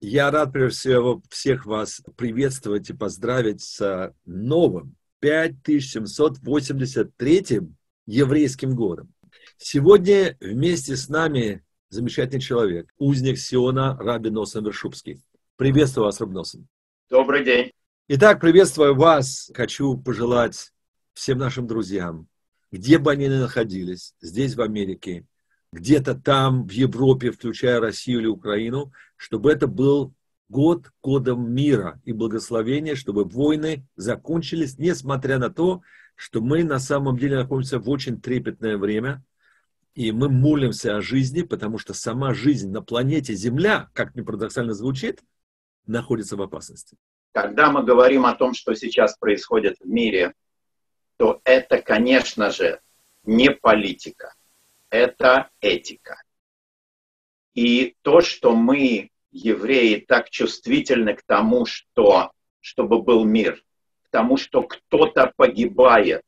Я рад, прежде всего, всех вас приветствовать и поздравить с новым 5783-м еврейским годом. Сегодня вместе с нами замечательный человек, узник Сиона Раби Носон Вершупский. Приветствую вас, Раби Носон. Добрый день. Итак, приветствую вас. Хочу пожелать всем нашим друзьям, где бы они ни находились, здесь, в Америке, где-то там, в Европе, включая Россию или Украину, чтобы это был год годом мира и благословения, чтобы войны закончились, несмотря на то, что мы на самом деле находимся в очень трепетное время, и мы молимся о жизни, потому что сама жизнь на планете Земля, как ни парадоксально звучит, находится в опасности. Когда мы говорим о том, что сейчас происходит в мире, то это, конечно же, не политика. Это этика. И то, что мы, евреи, так чувствительны к тому, чтобы был мир, к тому, что кто-то погибает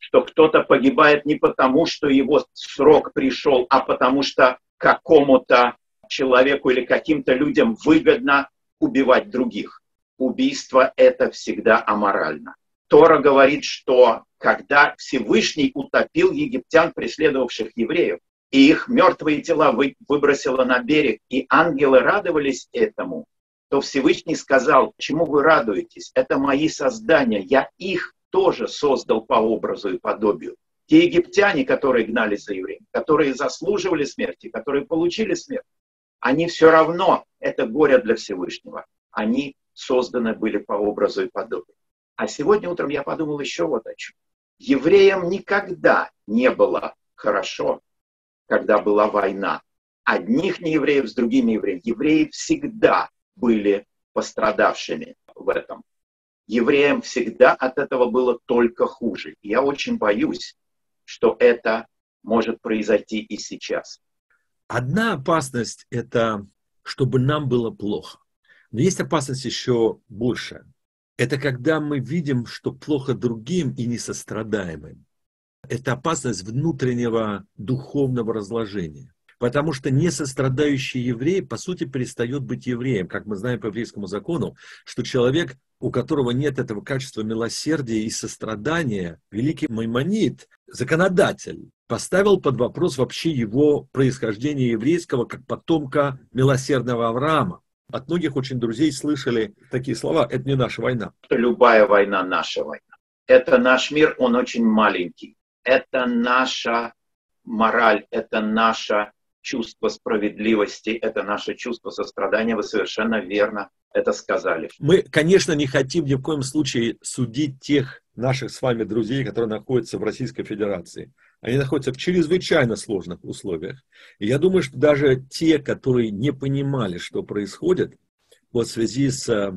не потому, что его срок пришел, а потому что какому-то человеку или каким-то людям выгодно убивать других. Убийство – это всегда аморально. Тора говорит, что когда Всевышний утопил египтян, преследовавших евреев, и их мертвые тела выбросило на берег, и ангелы радовались этому, то Всевышний сказал: чему вы радуетесь? Это мои создания, я их тоже создал по образу и подобию. Те египтяне, которые гнались за евреями, которые заслуживали смерти, которые получили смерть, они все равно, это горе для Всевышнего, они созданы были по образу и подобию. А сегодня утром я подумал еще вот о чем. Евреям никогда не было хорошо, когда была война. Одних неевреев с другими евреями. Евреи всегда были пострадавшими в этом. Евреям всегда от этого было только хуже. И я очень боюсь, что это может произойти и сейчас. Одна опасность – это чтобы нам было плохо. Но есть опасность еще большая. Это когда мы видим, что плохо другим и не сострадаем им. Это опасность внутреннего духовного разложения. Потому что несострадающий еврей, по сути, перестает быть евреем. Как мы знаем по еврейскому закону, что человек, у которого нет этого качества милосердия и сострадания, великий Маймонид, законодатель, поставил под вопрос вообще его происхождение еврейского как потомка милосердного Авраама. От многих очень друзей слышали такие слова: это не наша война. Любая война наша война. Это наш мир, он очень маленький. Это наша мораль, это наше чувство справедливости, это наше чувство сострадания. Вы совершенно верно это сказали. Мы, конечно, не хотим ни в коем случае судить тех наших с вами друзей, которые находятся в Российской Федерации. Они находятся в чрезвычайно сложных условиях. И я думаю, что даже те, которые не понимали, что происходит, вот в связи с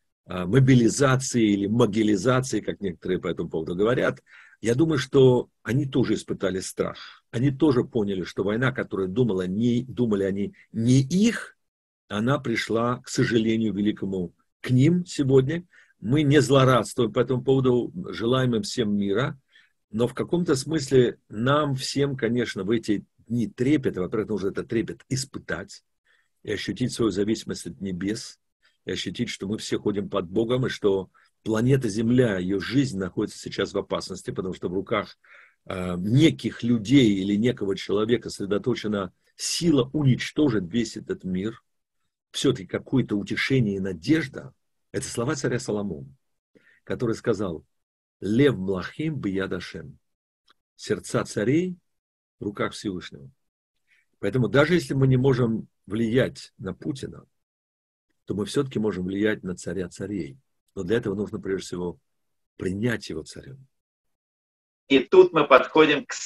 мобилизацией или могилизацией, как некоторые по этому поводу говорят, я думаю, что они тоже испытали страх. Они тоже поняли, что война, которую думали они не их, она пришла, к сожалению, великому к ним сегодня. Мы не злорадствуем по этому поводу, желаем им всем мира. Но в каком-то смысле нам всем, конечно, в эти дни трепета, во-первых, нужно этот трепет испытать и ощутить свою зависимость от небес, и ощутить, что мы все ходим под Богом, и что планета Земля, ее жизнь находится сейчас в опасности, потому что в руках неких людей или некого человека сосредоточена сила уничтожить весь этот мир. Все-таки какое-то утешение и надежда – это слова царя Соломона, который сказал: «Лев млахим бияд Ашем». Сердца царей в руках Всевышнего. Поэтому даже если мы не можем влиять на Путина, то мы все-таки можем влиять на царя царей. Но для этого нужно прежде всего принять его царем. И тут мы подходим к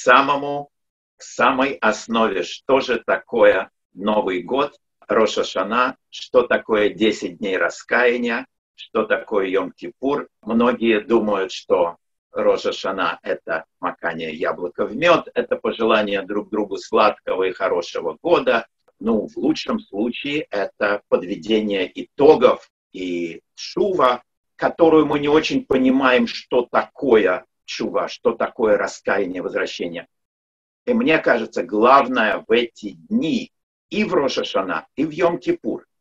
самой основе. Что же такое Новый год, Рош ха-Шана, что такое 10 дней раскаяния, что такое Йом-Кипур. Многие думают, что Рош ха-Шана – это макание яблока в мед, это пожелание друг другу сладкого и хорошего года. Ну, в лучшем случае это подведение итогов и шува, которую мы не очень понимаем, что такое шува, что такое раскаяние, возвращение. И мне кажется, главное в эти дни и в Рош ха-Шана, и в Йом-Кипур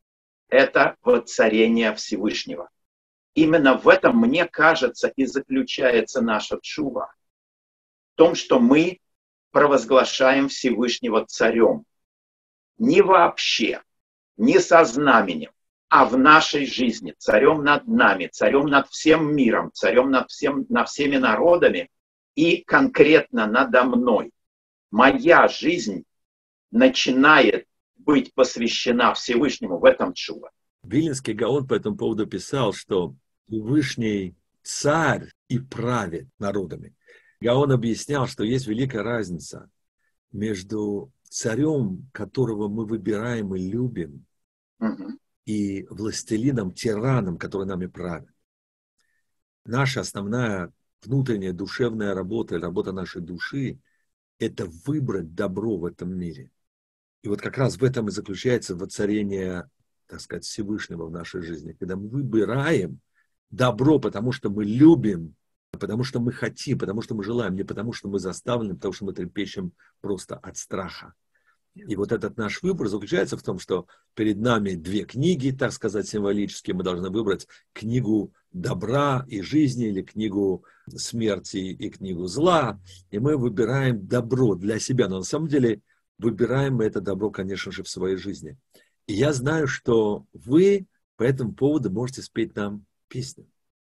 это воцарение Всевышнего. Именно в этом, мне кажется, и заключается наша тшува. В том, что мы провозглашаем Всевышнего царем. Не вообще, не со знаменем, а в нашей жизни. Царем над нами, царем над всем миром, царем над всеми народами и конкретно надо мной. Моя жизнь начинает быть посвящена Всевышнему, в этом тшува. Вилинский Гаон по этому поводу писал, что Всевышний царь и правит народами. Гаон объяснял, что есть великая разница между царем, которого мы выбираем и любим, и властелином, тираном, который нами правит. Наша основная внутренняя душевная работа, работа нашей души, это выбрать добро в этом мире. И вот как раз в этом и заключается воцарение, так сказать, Всевышнего в нашей жизни, когда мы выбираем добро, потому что мы любим, потому что мы хотим, потому что мы желаем, не потому что мы заставлены, потому что мы трепещем просто от страха. И вот этот наш выбор заключается в том, что перед нами две книги, так сказать, символические. Мы должны выбрать книгу добра и жизни или книгу смерти и книгу зла. И мы выбираем добро для себя. Но на самом деле выбираем мы это добро, конечно же, в своей жизни. И я знаю, что вы по этому поводу можете спеть нам песню.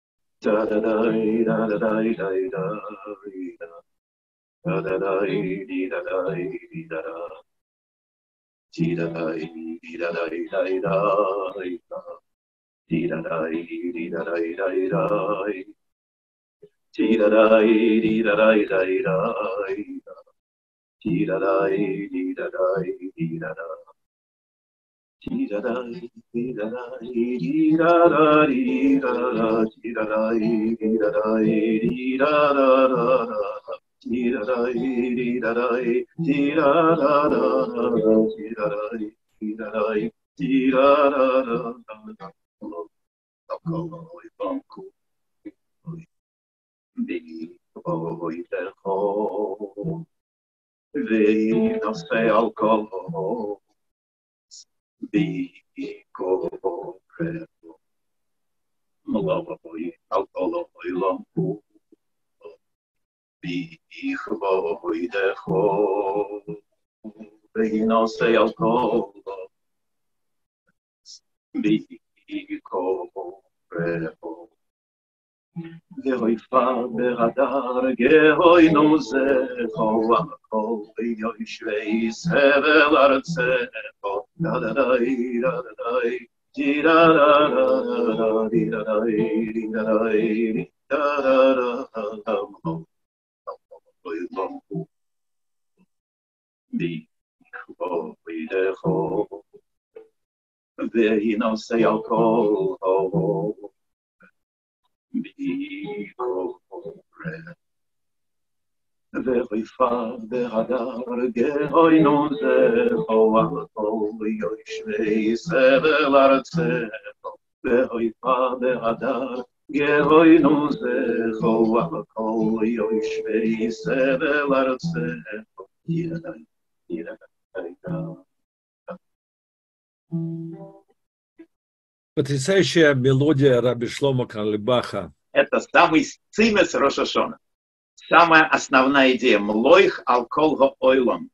Потрясающая мелодия Раби Шломо Карлибаха. Это самый цимес Рош ха-Шана. Самая основная идея. Млоих алкол ойлам.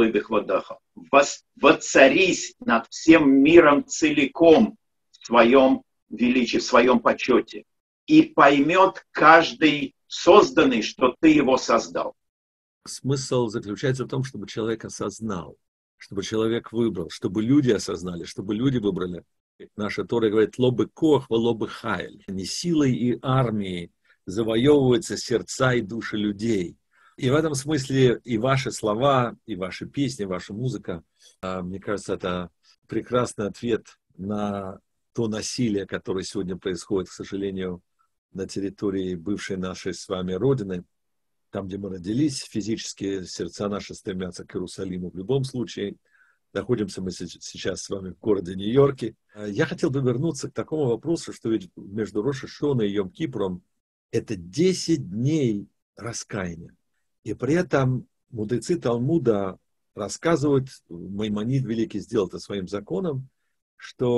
Воцарись над всем миром целиком в своем величии, в своем почете. И поймет каждый созданный, что ты его создал. Смысл заключается в том, чтобы человек осознал, чтобы человек выбрал, чтобы люди осознали, чтобы люди выбрали. Наша Тора говорит, лобы кох, лобы хайль. Не силой и армией завоевываются сердца и души людей. И в этом смысле и ваши слова, и ваши песни, ваша музыка, мне кажется, это прекрасный ответ на то насилие, которое сегодня происходит, к сожалению, на территории бывшей нашей с вами Родины, там, где мы родились, физически сердца наши стремятся к Иерусалиму в любом случае. Находимся мы сейчас с вами в городе Нью-Йорке. Я хотел бы вернуться к такому вопросу, что ведь между Рош ха-Шана и Йом-Кипуром это 10 дней раскаяния. И при этом мудрецы Талмуда рассказывают, Маймонид Великий сделал это своим законом, что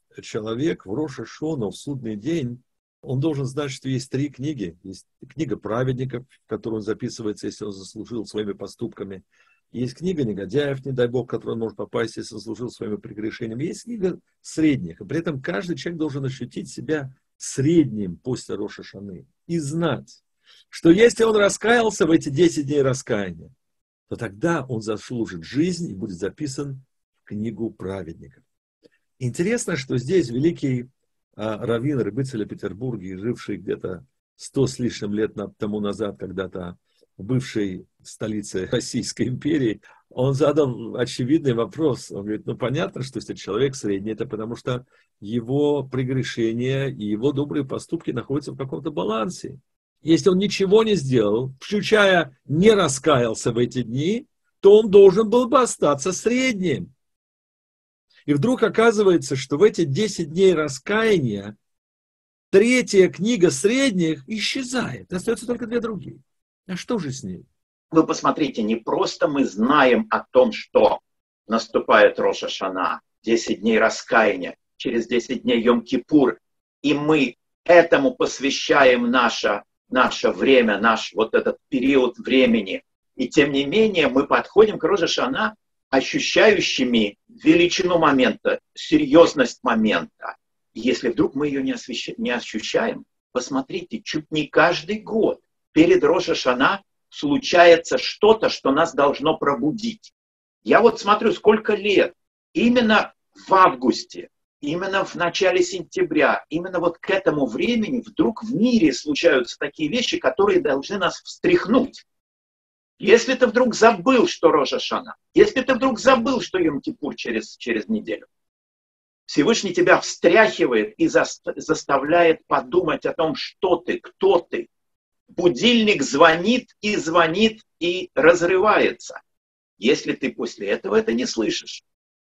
человек в Рош ха-Шана, в судный день, он должен знать, что есть 3 книги. Есть книга праведников, в которую он записывается, если он заслужил своими поступками. Есть книга негодяев, не дай Бог, в которую он может попасть, если заслужил своими прегрешениями. Есть книга средних. И при этом каждый человек должен ощутить себя средним после Рош ха-Шаны. И знать, что если он раскаялся в эти 10 дней раскаяния, то тогда он заслужит жизнь и будет записан в книгу праведников. Интересно, что здесь великий раввин Рыбыцеля Петербурге, живший где-то 100 с лишним лет тому назад, когда-то в бывшей столице Российской империи, он задал очевидный вопрос. Он говорит, понятно, что если человек средний, это потому что его прегрешения и его добрые поступки находятся в каком-то балансе. Если он ничего не сделал, включая не раскаялся в эти дни, то он должен был бы остаться средним. И вдруг оказывается, что в эти 10 дней раскаяния 3-я книга средних исчезает. Остается только 2 другие. А что же с ней? Вы посмотрите, не просто мы знаем о том, что наступает Рош ха-Шана, 10 дней раскаяния, через 10 дней Йом-Кипур, и мы этому посвящаем наше время, наш вот этот период времени. И тем не менее мы подходим к Рош ха-Шана ощущающими величину момента, серьезность момента. Если вдруг мы ее не ощущаем, посмотрите, чуть не каждый год перед Рош ха-Шана случается что-то, что нас должно пробудить. Я вот смотрю, сколько лет, именно в августе, именно в начале сентября, именно вот к этому времени вдруг в мире случаются такие вещи, которые должны нас встряхнуть. Если ты вдруг забыл, что Рош ха-Шана, если ты вдруг забыл, что Йом-Кипур через неделю, Всевышний тебя встряхивает и заставляет подумать о том, что ты, кто ты. Будильник звонит и разрывается. Если ты после этого это не слышишь.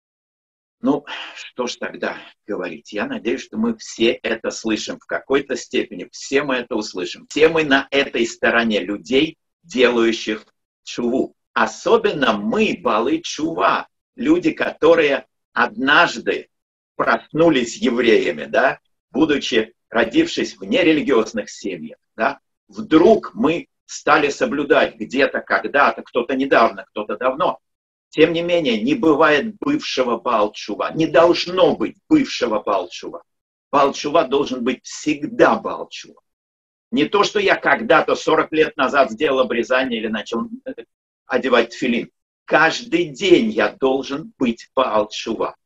Что ж тогда говорить? Я надеюсь, что мы все это слышим в какой-то степени. Все мы это услышим. Все мы на этой стороне людей, делающих тшуву. Особенно мы, балы тшува, люди, которые однажды проснулись евреями, да, будучи родившись в нерелигиозных семьях, да, вдруг мы стали соблюдать где-то, когда-то, кто-то недавно, кто-то давно. Тем не менее, не бывает бывшего баал тшува. Не должно быть бывшего баал тшува. Баал тшува должен быть всегда баал тшува. Не то, что я когда-то 40 лет назад сделал обрезание или начал одевать тфилин. Каждый день я должен быть баал тшува.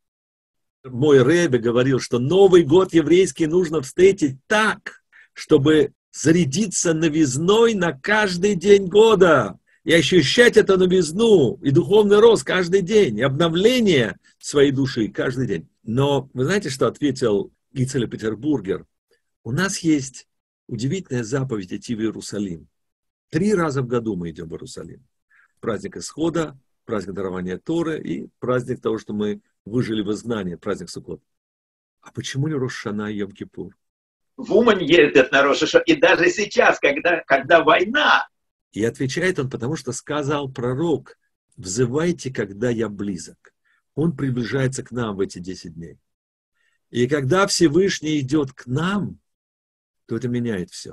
Мой ребе говорил, что Новый год еврейский нужно встретить так, чтобы зарядиться новизной на каждый день года и ощущать эту новизну и духовный рост каждый день, и обновление своей души каждый день. Но вы знаете, что ответил Гицель Петербургер? У нас есть удивительная заповедь идти в Иерусалим. 3 раза в году мы идем в Иерусалим. Праздник Исхода, праздник дарования Торы и праздник того, что мы выжили в изгнании, праздник Суккот. А почему не Рош ха-Шана и Йом-Кипур? В Умань ездят на Рош ха-Шана, и даже сейчас, когда война. И отвечает он, потому что сказал пророк, взывайте, когда я близок. Он приближается к нам в эти 10 дней. И когда Всевышний идет к нам, то это меняет все.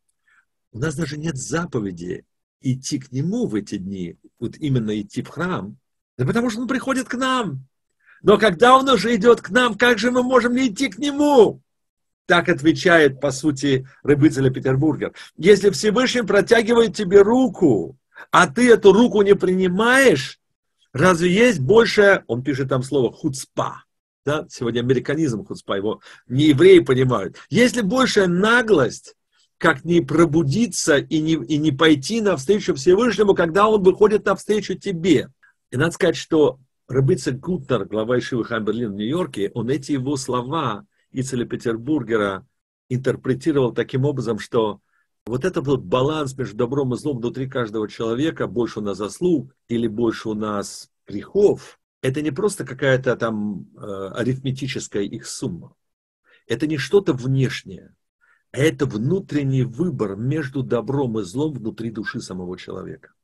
У нас даже нет заповеди идти к нему в эти дни, вот именно идти в храм, да потому что он приходит к нам. Но когда он уже идет к нам, как же мы можем не идти к нему? Так отвечает, по сути, Рыбыцеля Петербургер. Если Всевышний протягивает тебе руку, а ты эту руку не принимаешь, разве есть больше, он пишет там слово хуцпа, да? Сегодня американизм хуцпа, его не евреи понимают. Если большая наглость, как не пробудиться и не пойти навстречу Всевышнему, когда он выходит навстречу тебе. И надо сказать, что Рыбыцель Гутнер, глава Ешивы Хаим Берлин в Нью-Йорке, он эти его слова Гицеля Петербургера интерпретировал таким образом, что вот это вот баланс между добром и злом внутри каждого человека, больше у нас заслуг или больше у нас грехов, это не просто какая-то там арифметическая их сумма. Это не что-то внешнее, а это внутренний выбор между добром и злом внутри души самого человека.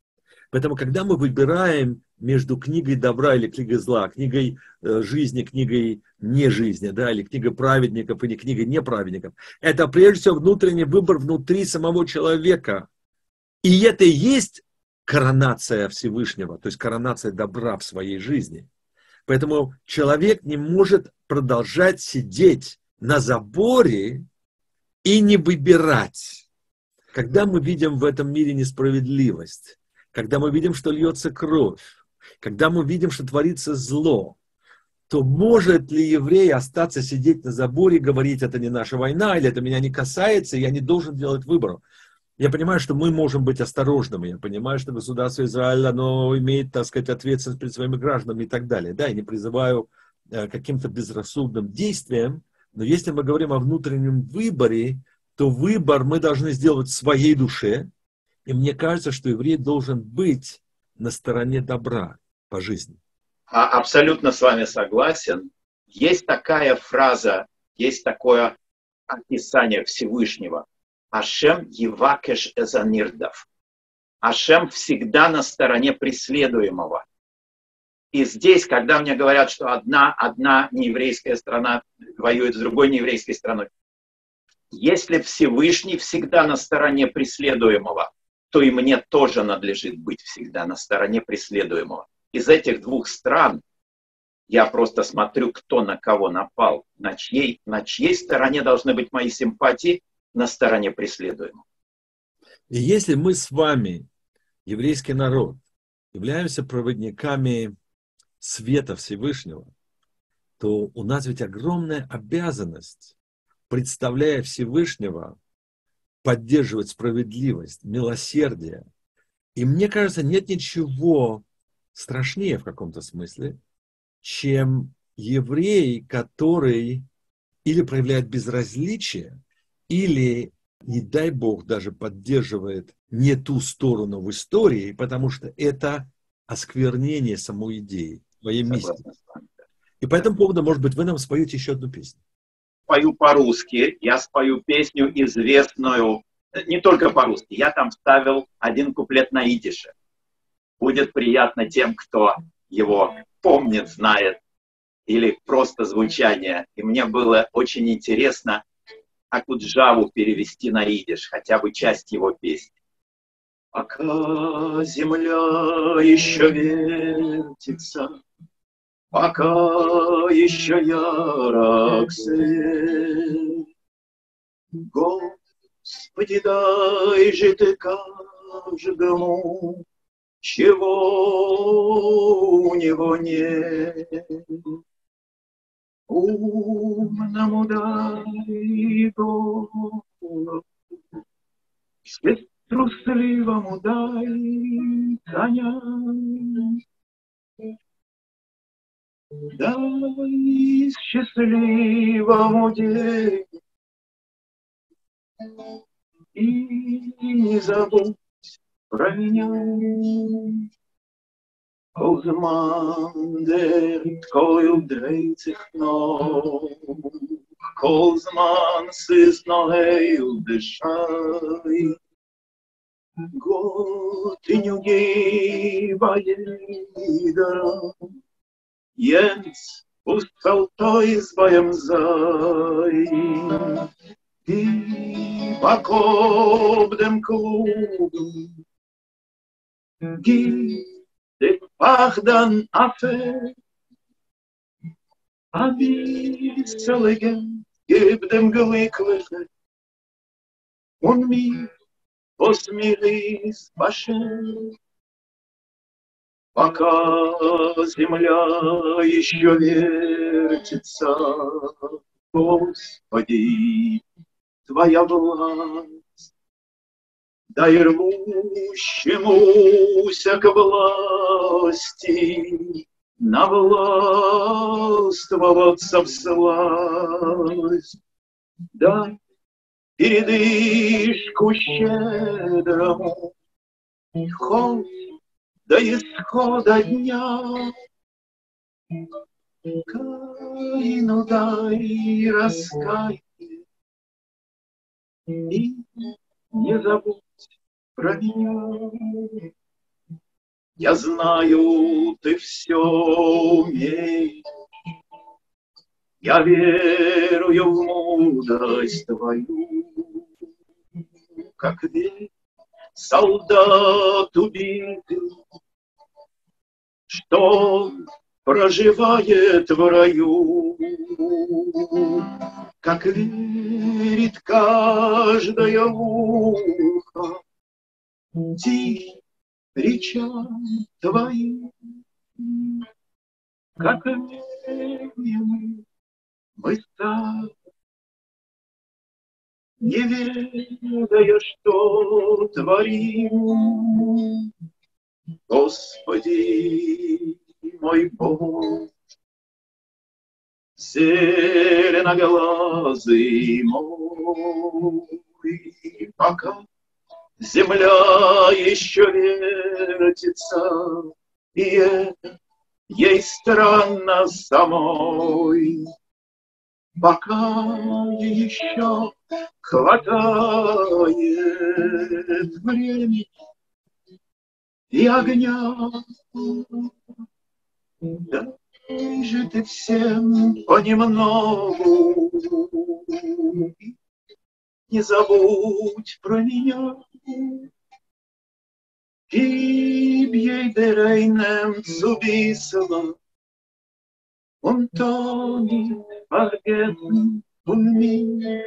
Поэтому, когда мы выбираем между книгой добра или книгой зла, книгой жизни, книгой не жизни, да, или книгой праведников, или книгой неправедников, это прежде всего внутренний выбор внутри самого человека. И это и есть коронация Всевышнего, то есть коронация добра в своей жизни. Поэтому человек не может продолжать сидеть на заборе и не выбирать. Когда мы видим в этом мире несправедливость, когда мы видим, что льется кровь, когда мы видим, что творится зло, то может ли еврей остаться сидеть на заборе и говорить, это не наша война, или это меня не касается, и я не должен делать выбор? Я понимаю, что мы можем быть осторожными, я понимаю, что государство Израиль, оно имеет, так сказать, ответственность перед своими гражданами и так далее. Да, я не призываю каким-то безрассудным действиям, но если мы говорим о внутреннем выборе, то выбор мы должны сделать в своей душе, и мне кажется, что еврей должен быть на стороне добра по жизни. Абсолютно с вами согласен. Есть такая фраза, есть такое описание Всевышнего. Ашем евакеш эзанирдав. Ашем всегда на стороне преследуемого. И здесь, когда мне говорят, что одна нееврейская страна воюет с другой нееврейской страной, если Всевышний всегда на стороне преследуемого, то и мне тоже надлежит быть всегда на стороне преследуемого. Из этих двух стран я просто смотрю, кто на кого напал, на чьей стороне должны быть мои симпатии, на стороне преследуемого. И если мы с вами, еврейский народ, являемся проводниками света Всевышнего, то у нас ведь огромная обязанность, представляя Всевышнего, поддерживать справедливость, милосердие. И мне кажется, нет ничего страшнее в каком-то смысле, чем еврей, который или проявляет безразличие, или, не дай Бог, даже поддерживает не ту сторону в истории, потому что это осквернение самой идеи, своей миссии. И по этому поводу, может быть, вы нам споете еще одну песню. Пою по-русски, я спою песню известную, не только по-русски, я там вставил один куплет на идише. Будет приятно тем, кто его помнит, знает, или просто звучание. И мне было очень интересно Акуджаву перевести на идиш, хотя бы часть его песни. Пока земля еще вертится, пока еще ярок свет, Господи, дай же ты каждому, чего у него нет. Умному дай голову, трусливому дай коня. Дай счастливому день и не забудь про меня. Als man der Koil dreht sich noch, als man ist noch heil bescheid. Gott in Jugeba jeder, Jens усталтой своем sein, die Bakob dem Klugel, die פחדן אפל, אביסלגן, gib dem Glücklichen, und mir, was mir ist beschert. Пока земля еще вертится, Господи, Твоя власть, дай рвущемуся к власти навластвоваться всласть. Дай передышку щедрому, хоть до исхода дня. Каину дай раскаяние и не забудь про меня. Я знаю, ты все умеешь. Я верую в мудрость твою, как верь солдат убитый, что проживает в раю, как верит каждое ухо тихим речам твоим, как верим мы сами, не ведая, что творим. Господи мой Бог, зеленоглазый мой, пока земля еще вертится, и ей странно самой, пока еще хватает времени и огня. Дай же ты всем понемногу, не забудь про меня. Gib jeder einem zu wissen und doch nicht vergessen von mir.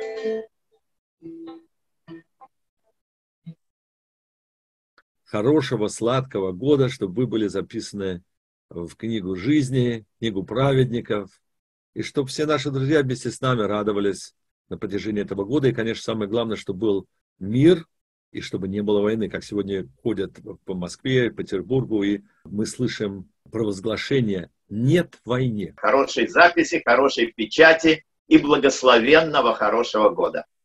Хорошего, сладкого года, чтобы вы были записаны в книгу жизни, книгу праведников, и чтобы все наши друзья вместе с нами радовались на протяжении этого года. И, конечно, самое главное, чтобы был мир, и чтобы не было войны, как сегодня ходят по Москве, Петербургу, и мы слышим провозглашение «нет войне». Хорошей записи, хорошей печати и благословенного хорошего года.